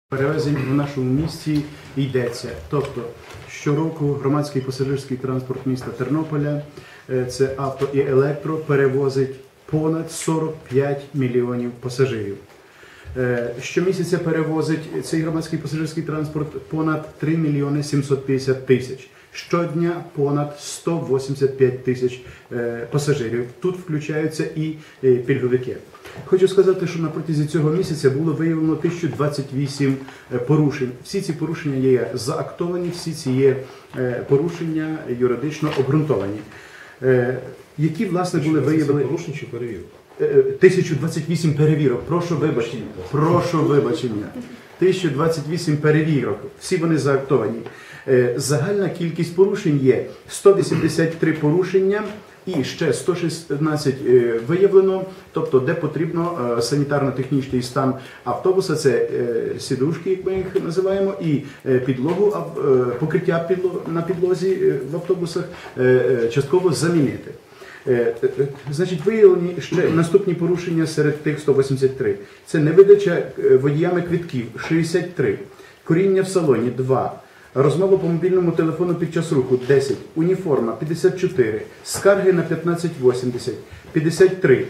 Перевезень в нашому місті йдеться. Тобто, щороку громадський пасажирський транспорт міста Тернополя, це авто і електро, перевозить понад 45 мільйонів пасажирів. Щомісяця перевозить цей громадський пасажирський транспорт понад 3 мільйони 750 тисяч. Щодня понад 185 тисяч пасажирів. Тут включаються і пільговики. Хочу сказати, що на протязі цього місяця було виявлено 1028 порушень. Всі ці порушення є заактовані, всі ці є порушення юридично обґрунтовані. Які, власне, були виявлені... Порушень чи перевірок? 1028 перевірок. Прошу вибачення. Прошу вибачення. 1028 перевірок. Всі вони заактовані. Загальна кількість порушень є 183 порушення і ще 116 виявлено, тобто де потрібно санітарно-технічний стан автобуса, це сідушки, як ми їх називаємо, і підлогу, покриття на підлозі в автобусах частково замінити. Значить, виявлені ще наступні порушення серед тих 183. Це невидача водіями квитків – 63, куріння в салоні – 2, розмова по мобільному телефону під час руху – 10, уніформа – 54, скарги на 1580, 53,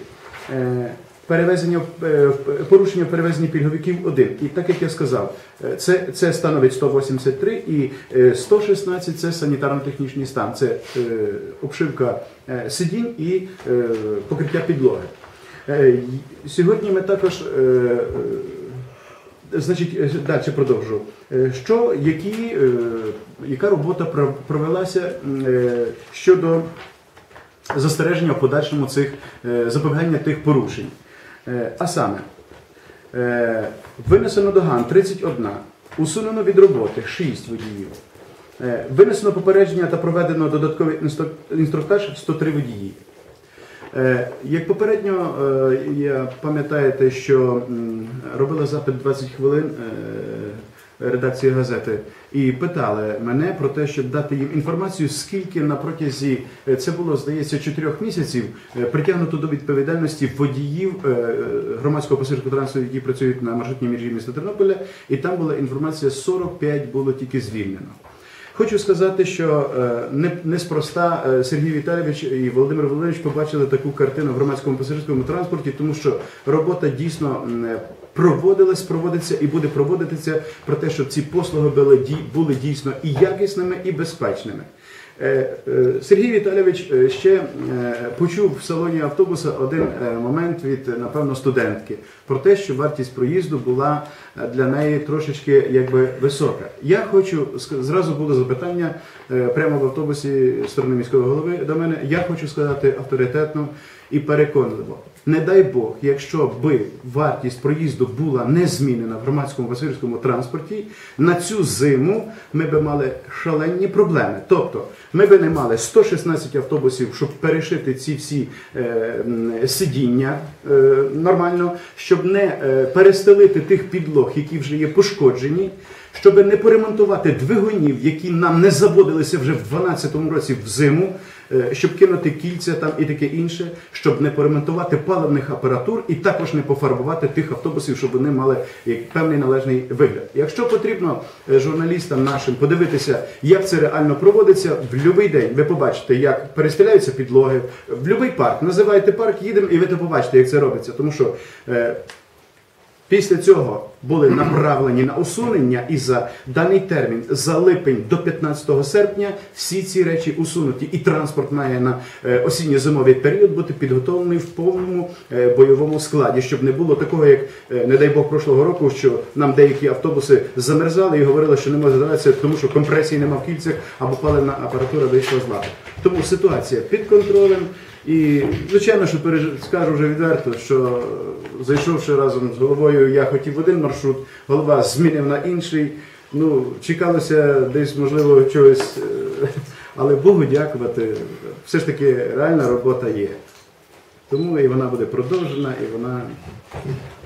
порушення в перевезенні пільговиків – 1. І так, як я сказав, це становить 183 і 116 – це санітарно-технічний стан, це обшивка сидінь і покриття підлоги. Сьогодні ми також, значить, далі продовжу. Яка робота провелася щодо застереження в подальшому запобігання тих порушень? А саме, винесено доган 31, усунено від роботи 6 водіїв, винесено попередження та проведено додатковий інструктаж 103 водії. Як попередньо, пам'ятаєте, що робила запит 20 хвилин редакції газети і питали мене про те, щоб дати їм інформацію, скільки на протязі, це було, здається, 4 місяців, притягнуто до відповідальності водіїв громадського пасажирського транспорту, які працюють на маршрутній мережі міста Тернополя, і там була інформація, 45 було тільки звільнено. Хочу сказати, що неспроста Сергій Віталійович і Володимир Володимирович побачили таку картину в громадському пасажирському транспорті, тому що робота дійсно проводиться і буде проводитися про те, щоб ці послуги були дійсно і якісними, і безпечними. Сергій Віталійович ще почув в салоні автобуса один момент від, напевно, студентки, про те, що вартість проїзду була для неї трошечки якби висока. Я хочу, зразу було запитання прямо в автобусі з сторони міського голови до мене, я хочу сказати авторитетно і переконливо. Не дай Бог, якщо би вартість проїзду була не змінена в громадському пасажирському транспорті, на цю зиму ми б мали шалені проблеми. Тобто, ми б не мали 116 автобусів, щоб перешити ці всі сидіння нормально, щоб не перестелити тих підлог, які вже є пошкоджені, щоб не поремонтувати двигунів, які нам не заводилися вже в 2012 році в зиму, щоб кинути кільця там і таке інше, щоб не поремонтувати паливних апаратур і також не пофарбувати тих автобусів, щоб вони мали певний належний вигляд. Якщо потрібно журналістам нашим подивитися, як це реально проводиться, в будь-який день ви побачите, як перестеляються підлоги, в будь-який парк, називайте парк, їдемо і ви побачите, як це робиться, тому що після цього були направлені на усунення і за даний термін, за липень до 15 серпня, всі ці речі усунуті. І транспорт має на осінньо-зимовий період бути підготовлений в повному бойовому складі, щоб не було такого, як, не дай Бог, прошлого року, що нам деякі автобуси замерзали і говорили, що не може здаватися, тому що компресії нема в кільцях або паливна апаратура вийшла з ладу. Тому ситуація під контролем. І, звичайно, що скажу вже відверто, що зайшовши разом з головою, я хотів один маршрут, голова змінив на інший. Ну, чекалося десь, можливо, чогось, але Богу дякувати, все ж таки реальна робота є. Тому і вона буде продовжена, і вона